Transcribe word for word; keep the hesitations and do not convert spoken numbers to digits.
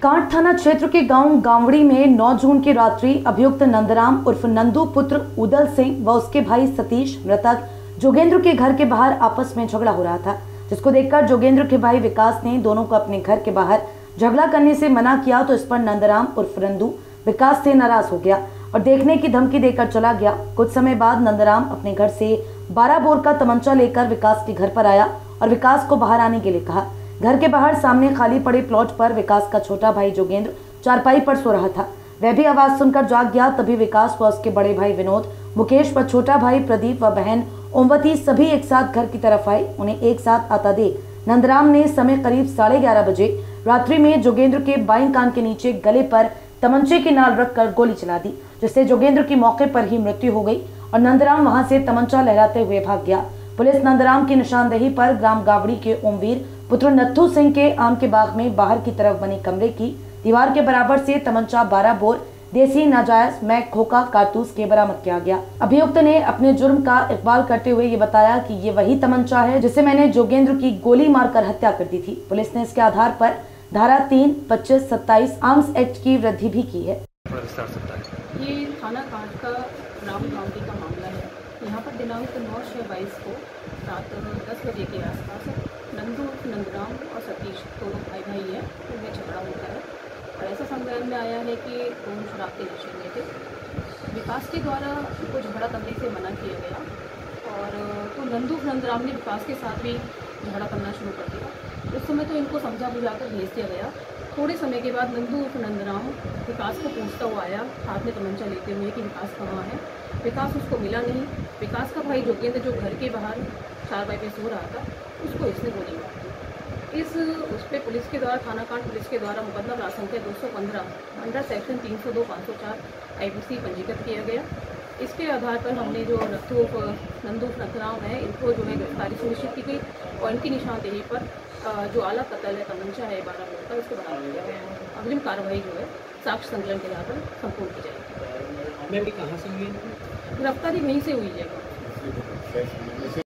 Can't थाना क्षेत्र के गांव गांवड़ी में नौ जून की रात्रि अभियुक्त नंदराम उर्फ नंदू पुत्र उदल सिंह व उसके भाई सतीश मृतक जोगेंद्र के घर के बाहर आपस में झगड़ा हो रहा था, जिसको देखकर जोगेंद्र के भाई विकास ने दोनों को अपने घर के बाहर झगड़ा करने से मना किया तो इस पर नंदराम उर्फ नंदू विकास से नाराज हो गया और देखने की धमकी देकर चला गया। कुछ समय बाद नंदराम अपने घर से बारह बोर का तमंचा लेकर विकास के घर पर आया और विकास को बाहर आने के लिए कहा। घर के बाहर सामने खाली पड़े प्लॉट पर विकास का छोटा भाई जोगेंद्र चारपाई पर सो रहा था। वह भी आवाज सुनकर जाग गया। तभी विकास व उसके बड़े भाई विनोद, मुकेश व छोटा भाई प्रदीप व बहन ओमवती सभी एक साथ घर की तरफ आए। उन्हें एक साथ आता देख नंदराम ने समय करीब साढ़े ग्यारह बजे रात्रि में जोगेंद्र के बाईं कान के नीचे गले पर तमंचे की नाल रखकर गोली चला दी, जिससे जोगेंद्र की मौके पर ही मृत्यु हो गई और नंदराम वहां से तमंचा लहराते हुए भाग गया। पुलिस नंदराम की निशानदेही पर ग्राम गावड़ी के ओमवीर पुत्र नत्थू सिंह के आम के बाग में बाहर की तरफ बने कमरे की दीवार के बराबर से तमंचा बारह बोर देसी नाजायज मैक खोखा कारतूस के बरामद किया गया। अभियुक्त ने अपने जुर्म का इकबाल करते हुए ये बताया कि ये वही तमंचा है जिसे मैंने जोगेंद्र की गोली मारकर हत्या कर दी थी। पुलिस ने इसके आधार पर धारा तीन पच्चीस सत्ताईस आर्म्स एक्ट की वृद्धि भी की है। ये थाना कांट का ग्राम गांवड़ी का मामला है। यहाँ पर दिनांक नौ छः बाईस को रात दस बजे के आसपास नंदू नंदराम और सतीश दोनों भाई भाई हैं, उनमें झगड़ा होता है और ऐसा संज्ञान में आया है कि दोनों शराब के नशे में थे। विकास के द्वारा उनको झगड़ा करने से मना किया गया और तो नंदू नंदराम ने विकास के साथ भी झगड़ा करना शुरू कर दिया। उस समय तो इनको समझा बुझाकर भेज दिया गया। थोड़े समय के बाद नंदू नंदराम विकास को पूछता हुआ आया हाथ में तमंचा लेते हुए कि विकास कहाँ है। विकास उसको मिला नहीं। विकास का भाई जोगेंद्र जो घर के बाहर चारपाई पे सो रहा था, उसको इसने गोली मार दी। इस उस पर पुलिस के द्वारा थाना कांट पुलिस के द्वारा मुकदमा प्राप्त संख्या दो सौ पंद्रह अंडर सेक्शन तीन सौ दो पाँच सौ चार आई पी सी पंजीकृत किया गया। इसके आधार पर हमने जो नत्थू नंदू नंदराम है, इनको जो है गिरफ्तारी सुनिश्चित की गई और इनकी निशानदेही पर जो आला कत्ल है तमंचा है बारह बोर का, उसको बना दिया गया। अग्रिम कार्रवाई जो है साक्ष्य संकलन के आधार पर संपूर्ण की जाएगी। कहाँ से हुई? गिरफ्तारी वहीं से हुई है।